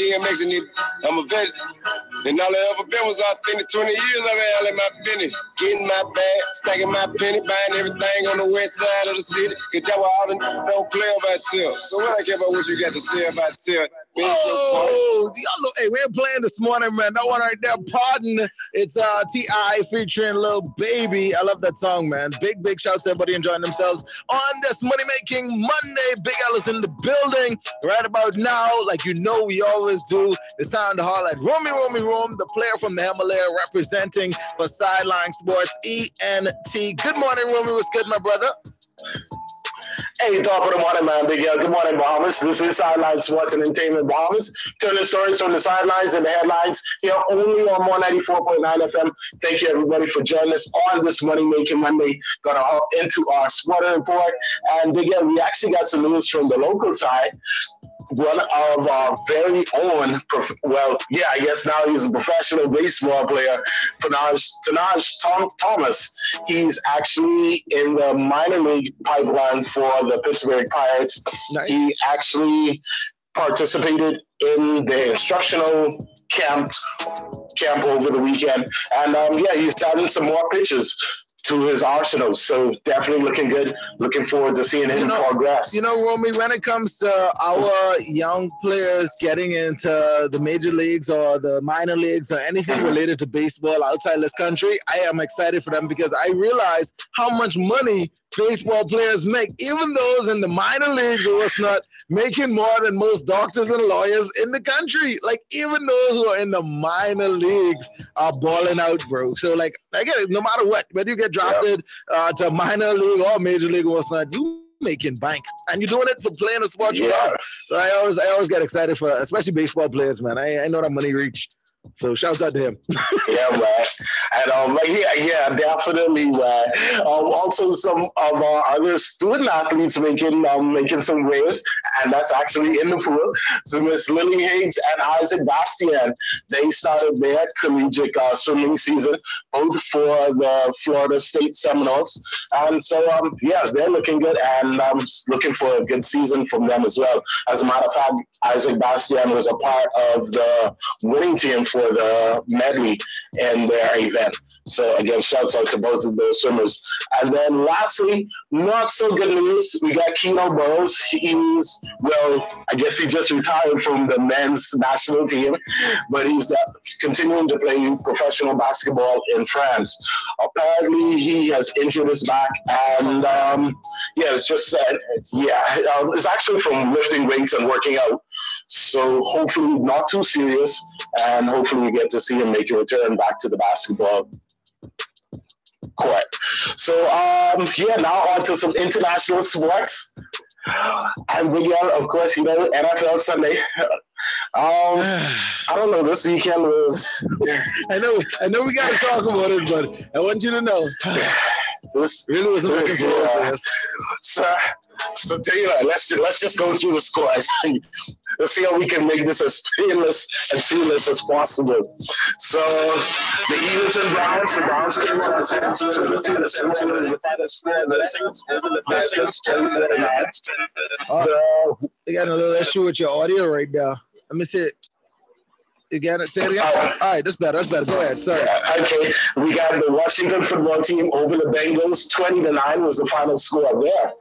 DMX, and I'm a vet. And all I ever been was authentic. 20 years I've been all in my business. Getting my bag, stacking my penny, buying everything on the west side of the city. Cause that's why all the don't play about Tilt. So what I care about what you got to say about Tilt? Oh, y'all know, hey, we're playing this morning, man. That one right there, Pardon. It's T.I. featuring Lil Baby. I love that song, man. Big shouts to everybody enjoying themselves on this Money Making Monday. Big L is in the building right about now, like you know we always do. It's time to holler at Romy, the player from the Himalaya representing for Sideline Sports, ENT. Good morning, Romy. What's good, my brother? Hey, top of the morning, man. Big L. Good morning, Bahamas. This is Sideline Sports and Entertainment Bahamas. Turning stories from the sidelines and the headlines here only on 194.9 FM. Thank you, everybody, for joining us on this Money Making Monday. Gonna hop into our sport report. And Big L, we actually got some news from the local side. One of our very own, I guess now he's a professional baseball player, Tanaj Thomas. He's actually in the minor league pipeline for the Pittsburgh Pirates. Nice. He actually participated in the instructional camp over the weekend. And he's adding some more pitches to his arsenal. So definitely looking good. Looking forward to seeing him progress. Romy, when it comes to our young players getting into the major leagues or the minor leagues or anything related to baseball outside this country, I am excited for them because I realize how much money baseball players make. Even those in the minor leagues who was not making more than most doctors and lawyers in the country. Like, even those who are in the minor leagues are balling out, bro. So, like, I get it, no matter what, whether you get drafted to minor league or major league or whatnot, you making bank, and you're doing it for playing a sport you love. So I always get excited for, especially baseball players, man. I know that money reach. So shouts out to him. Yeah, man. And definitely, man. Also, some of our other student athletes making some waves, and that's actually in the pool. So Miss Lily Higgs and Isaac Bastian, they started their collegiate swimming season, both for the Florida State Seminoles. And so, they're looking good, and I'm looking for a good season from them as well. As a matter of fact, Isaac Bastian was a part of the winning team for the medley in their event. So again, shouts out to both of those swimmers. And then lastly, not so good news, we got Keno Burrows. I guess he just retired from the men's national team, but he's continuing to play professional basketball in France. Apparently, he has injured his back, and it's actually from lifting weights and working out. So hopefully not too serious, and hopefully we get to see him make a return back to the basketball court. So now on to some international sports. And of course, NFL Sunday. I don't know, this weekend was... I know we got to talk about it, but I want you to know. This really wasn't looking forward to this. So Taylor, let's just go through the scores. Let's see how we can make this as painless and seamless as possible. So the Eagles and Browns, the Browns came on the 17-15, the 17 is the final score. The Saints over the Saints 24-9. You got a little issue with your audio right now. Let me see it. You got it? Say it again? All right, that's better. Go ahead. Sorry. Okay. We got the Washington football team over the Bengals. 20-9 was the final score there.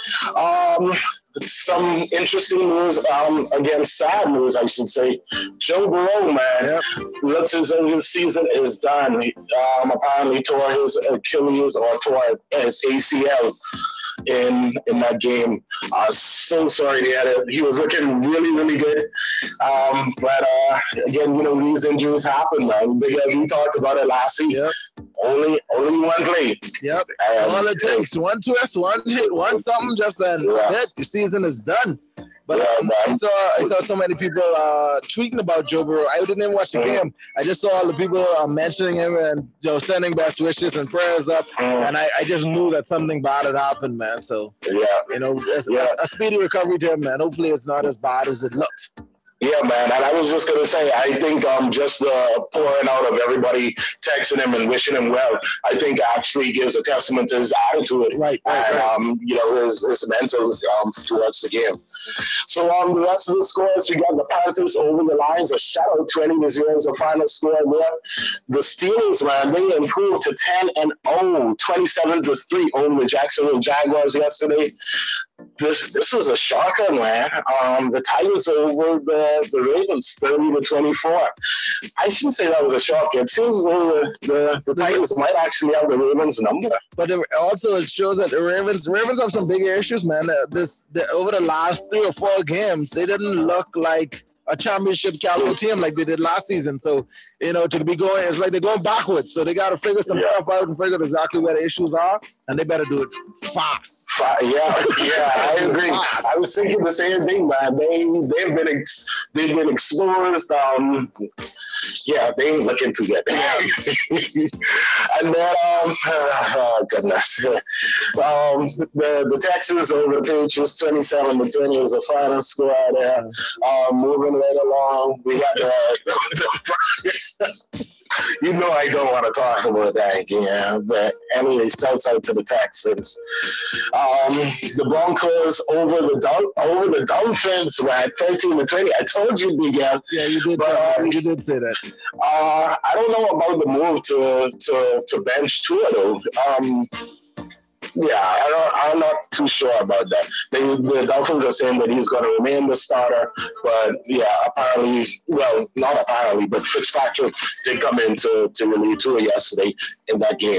Some interesting news, again, sad news, I should say. Joe Burrow, man, looks as though his season is done. Apparently tore his Achilles or tore his ACL in that game. So sorry to hear it. He was looking really, really good. But again, these injuries happen, man. We talked about it last week. Yep. Only one play. Yep. All it takes, one twist, one hit, one something, just hit. Your season is done. But I saw so many people tweeting about Joe Burrow. I didn't even watch the game. I just saw all the people mentioning him and sending best wishes and prayers up. And I just knew that something bad had happened, man. So, a speedy recovery to him, man. Hopefully it's not as bad as it looked. Yeah, man. And I was just going to say, I think just the pouring out of everybody texting him and wishing him well, I think actually gives a testament to his attitude and, you know, his mental towards the game. So the rest of the scores, we got the Panthers over the Lions, a shutout, 20-0 is the final score there. The Steelers, man, they improved to 10-0, 27-3 over the Jacksonville Jaguars yesterday. This was a shocker, man. The Titans over the Ravens, 30-24. I shouldn't say that was a shock. It seems the Titans might actually have the Ravens number. But also it shows that the Ravens have some bigger issues, man. Over the last 3 or 4 games, they didn't look like a championship caliber team like they did last season. So, you know, to be going, it's like they're going backwards. So they got to figure some stuff out and figure out exactly where the issues are, and they better do it fast. Yeah, I agree. I was thinking the same thing, man. They've been exposed. Yeah, they ain't looking too good. And then, oh goodness, the Texans over the Patriots, 27-20 was the final score there. Moving right along, we got you know I don't want to talk about that again, but anyways, shouts out to the Texans. The Broncos over the Dolphins, right? 13-20. I told you, Miguel. Yeah, you did. But, you did say that. I don't know about the move to bench Tua though. Yeah, I'm not too sure about that. The Dolphins are saying that he's going to remain the starter, but yeah, apparently, well, not apparently, but Fitzpatrick did come in to relieve Tua yesterday in that game.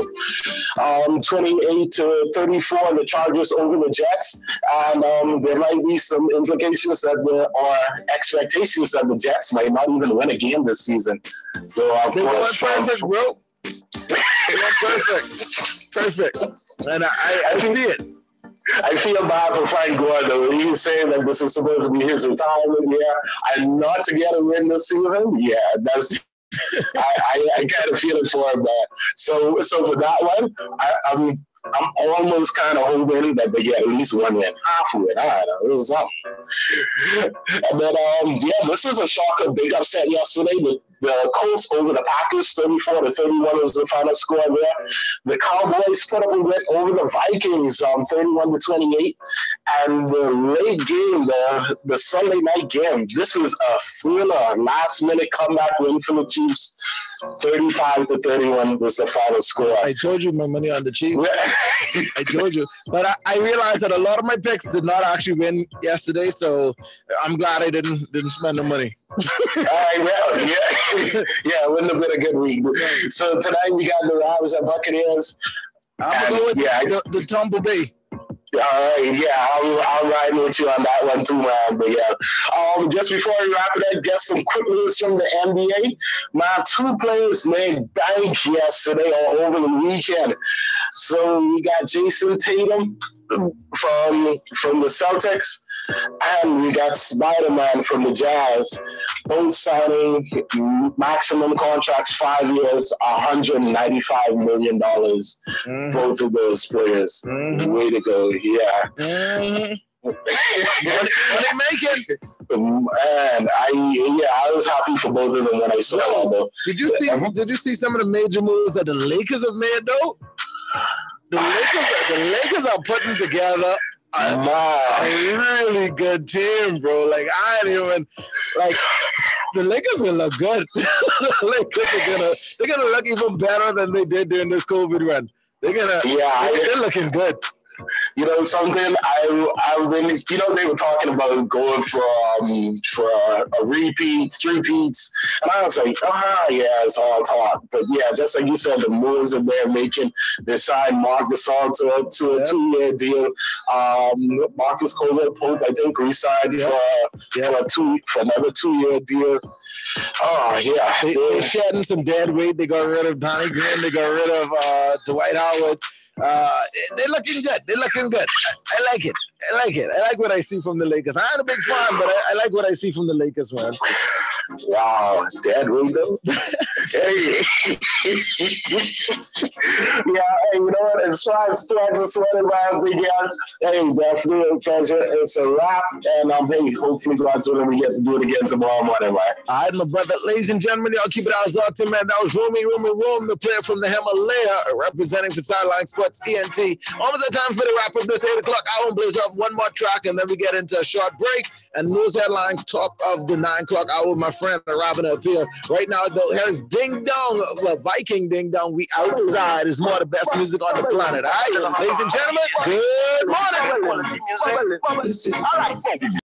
28-34, the Chargers over the Jets, and there might be some implications or expectations that the Jets might not even win a game this season. So of course, perfect, bro. Perfect. And I see it. I feel bad for Frank Gore, though. He's saying that this is supposed to be his retirement year and not to get a win this season. Yeah, that's. I kind of feel it for him. So for that one, I'm almost kind of hoping that they get at least 1 win, half a win. I don't know. This is something. And then, this was a shocker, big upset yesterday. The Colts over the Packers, 34-31 was the final score there. The Cowboys put up a win over the Vikings, 31-28. And the late game, the Sunday night game, this was a thriller, last-minute comeback win for the Chiefs. 35-31 was the final score. I told you my money on the Chiefs. I told you. But I realized that a lot of my picks did not actually win yesterday, so I'm glad I didn't spend the money. Yeah, it wouldn't have been a good week. So tonight we got the Rams and Buccaneers. I'm going to go with the Tampa Bay. All right, yeah, I'm riding with you on that one too, man. But yeah, just before we wrap it up, get some quick news from the NBA. My 2 players made bank yesterday or over the weekend. So we got Jason Tatum from the Celtics, and we got Spider-Man from the Jazz, both signing maximum contracts, 5 years, $195 million. Mm-hmm. Both of those players. Mm-hmm. Way to go, yeah. Mm-hmm. What are you making? And I was happy for both of them when I saw that. Did you see some of the major moves that the Lakers have made though? The Lakers are putting together a really good team, bro. Like the Lakers will look good. The Lakers they're gonna look even better than they did during this COVID run. They're looking good. You know, something I've been, you know, they were talking about going for a repeat, 3-peats, and I was like, yeah, it's all talk. But yeah, just like you said, the moves that they're making, they signed Marc Gasol to a 2-year deal. Marcus Pope, I think, re-signed for another 2-year deal. Oh yeah, they're shedding some dead weight. They got rid of Donnie Green. They got rid of Dwight Howard. They're looking good. I like it. I like what I see from the Lakers. I'm not a big fan, but I like what I see from the Lakers, man. Wow, dead weight though. Hey. Yeah, hey, you know what? As far as Strikes and Sweating Live weekend, hey, definitely a pleasure. It's a wrap. And hey, hopefully, God's willing, we get to do it again tomorrow morning, right? All right, my brother. Ladies and gentlemen, y'all keep it out Zartan, man. That was Rumi, the player from the Himalaya, representing for Sideline Sports ENT. Almost at time for the wrap up this 8 o'clock hour. Blaze up one more track, and then we get into a short break and news headlines top of the 9 o'clock hour with my friend Robin Appeal. Right now, though, here's Ding Dong, well, Viking Ding Dong. We outside is more of the best music on the planet. All right, ladies and gentlemen, good morning. All right.